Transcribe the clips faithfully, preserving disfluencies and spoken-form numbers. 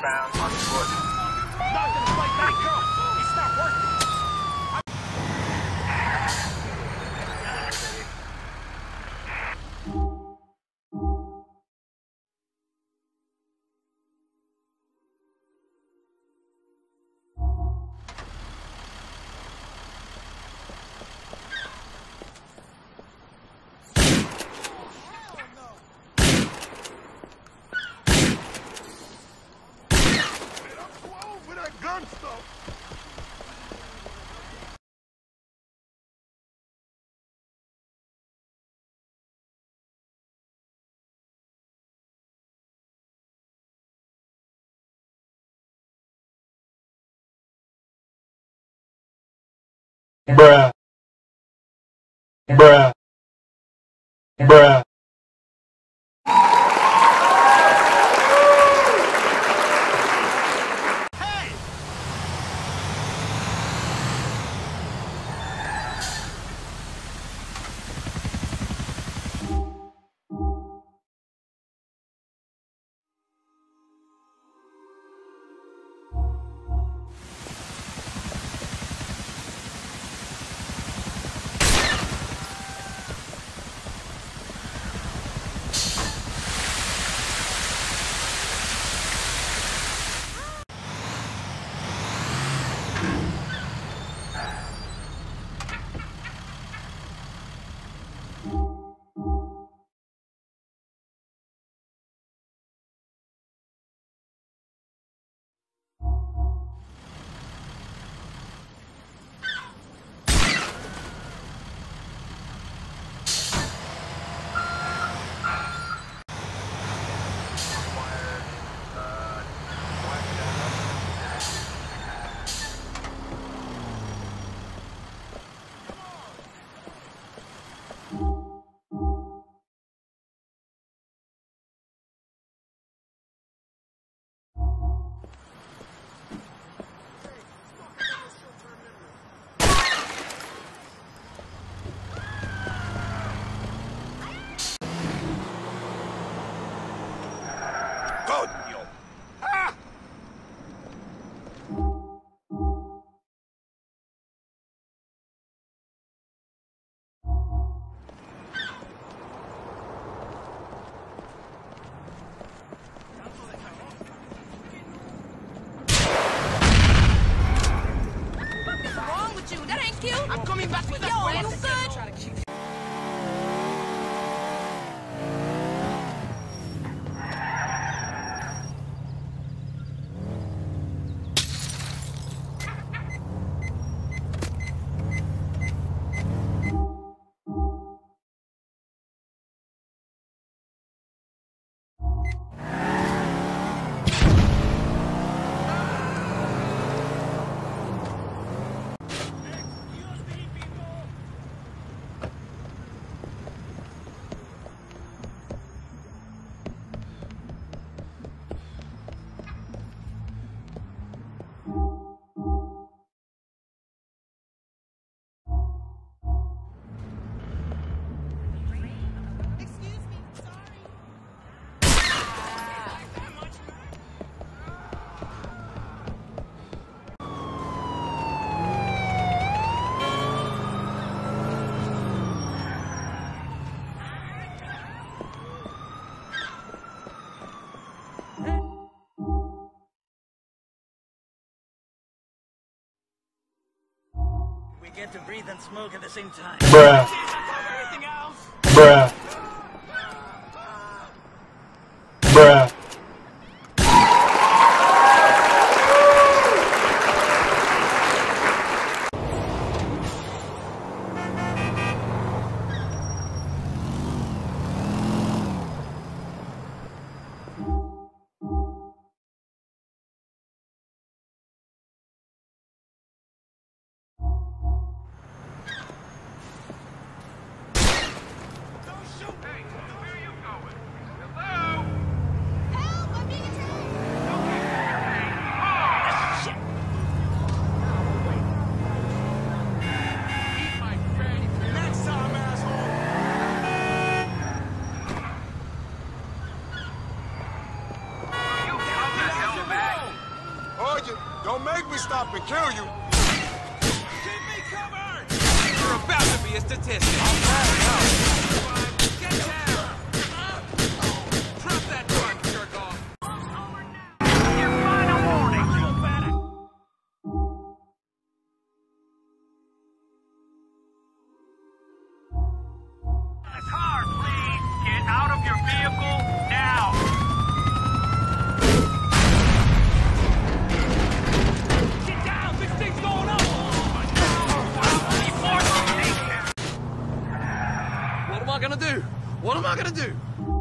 Eastbound on foot. Knocked in the fight, hey girl! It's not working! Gun stuff. Bruh. Bruh. Bruh. I'm coming back with Yo, that you good? We get to breathe and smoke at the same time. Bruh. Bruh. Bruh. Don't shoot kill you. Keep me covered! You're about to be a statistic. I'm bad now. Get down! Drop that gun, jerk off! Your final warning, you better! The car, please! Get out of your vehicle now! Get down! This thing's going up! What am I gonna do? What am I gonna do?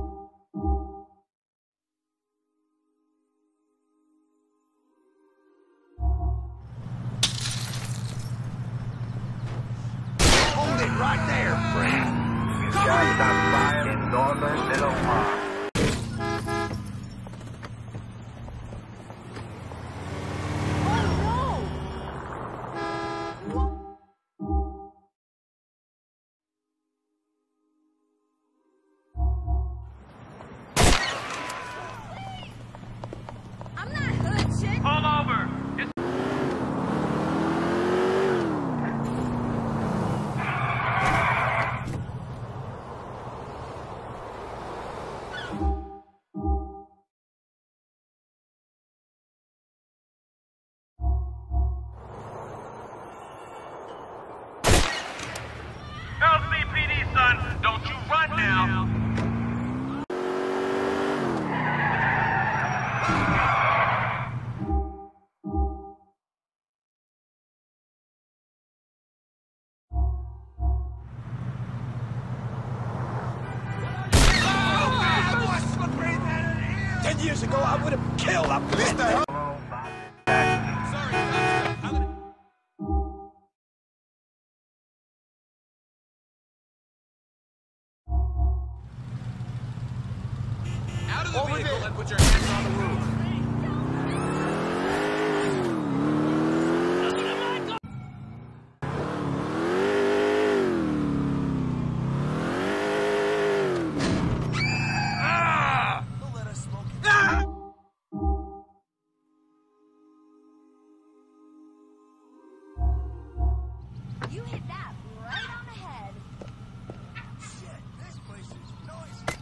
Hold it right there, friend. Shots are fired in northern Little Rock. I'm not hood shit. Pull over. It's L C P D, son. Don't you run now. Ten years ago, I would have killed a bitch. Sorry, I'm gonna... Out of the Over vehicle there. and put your hands on the roof. You hit that right on the head. Shit, this place is noisy.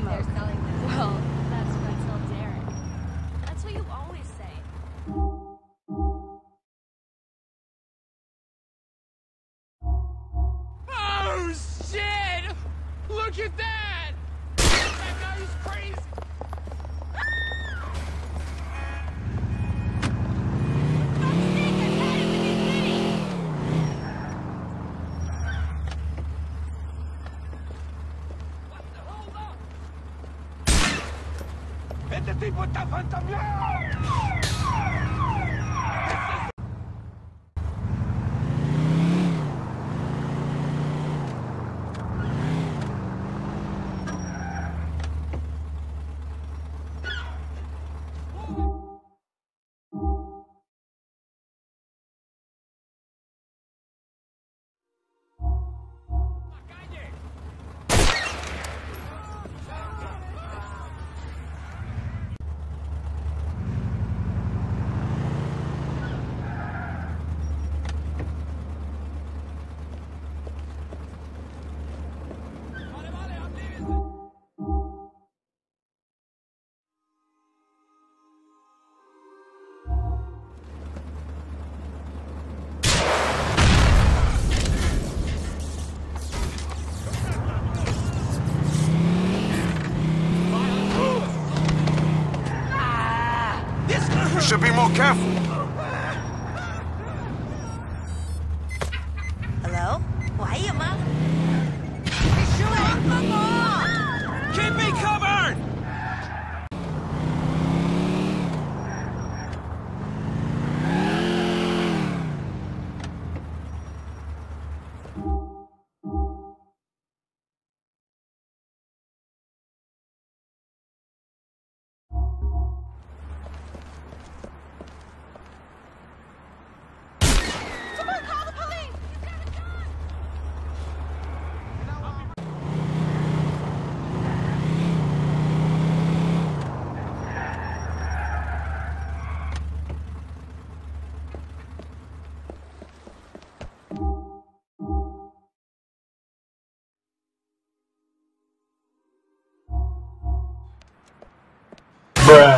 they're selling them. Well, that's what I tell Derek. That's what you always say. Oh, shit! Look at that! That guy's crazy! ¡Este tipo está fantameado! Should be more careful. Hello? Why you, mother? Keep me covered! Bruh.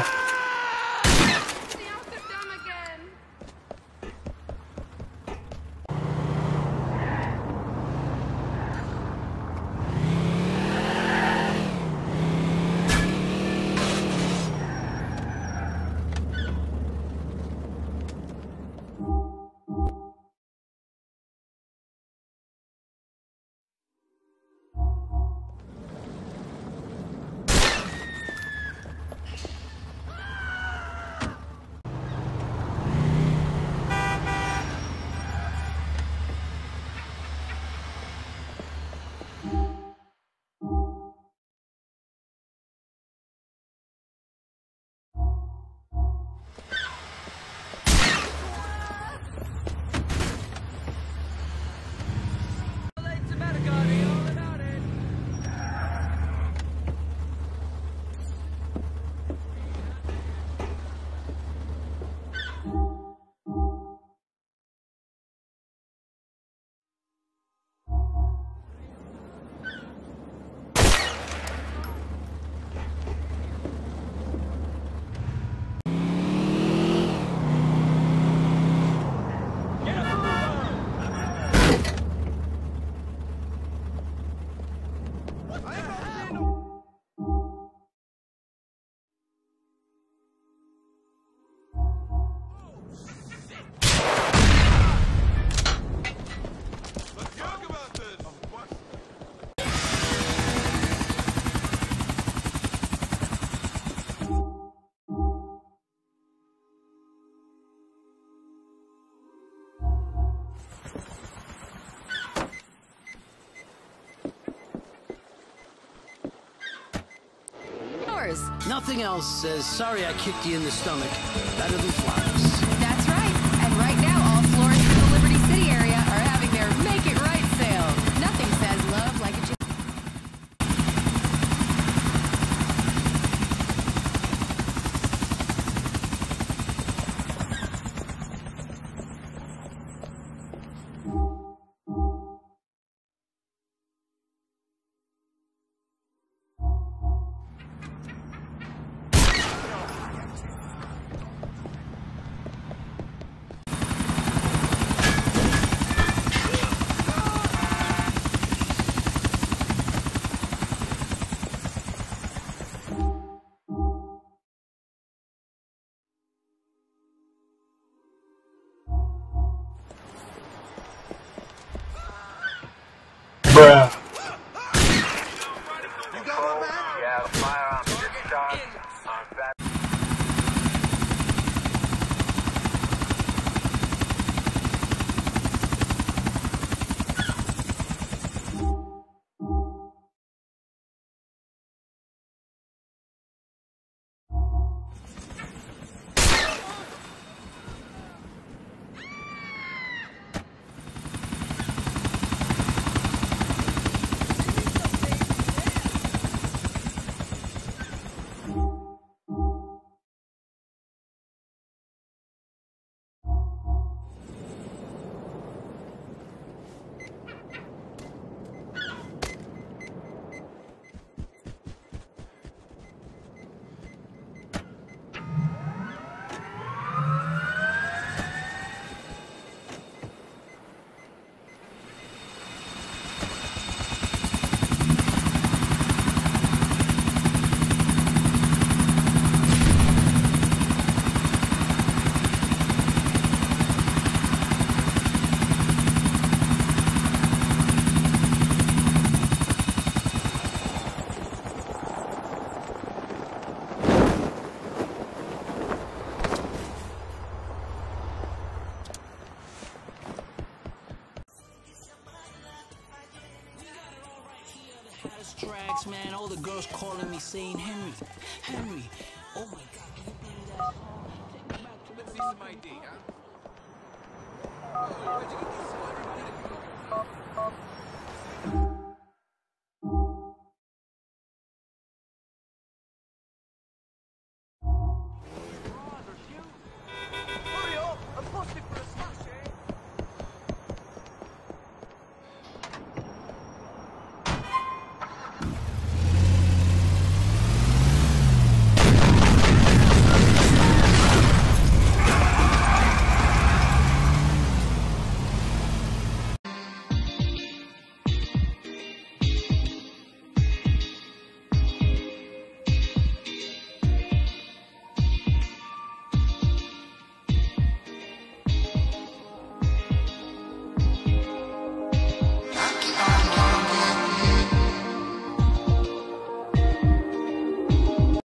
Nothing else says, sorry I kicked you in the stomach, better than flowers. That's right. And right now, all florists in the Liberty City area are having their Make It Right sale. Nothing says love like a... diss tracks, man. All the girls calling me saying, Henry, Henry. Oh my God, can you believe that? Take me back to Let's see some I D, huh?